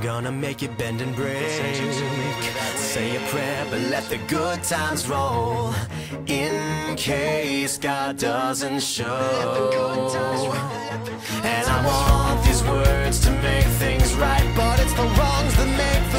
gonna make you bend and break. Say a prayer, but let the good times roll, in case God doesn't show. And I want these words to make things right, but it's the wrongs that make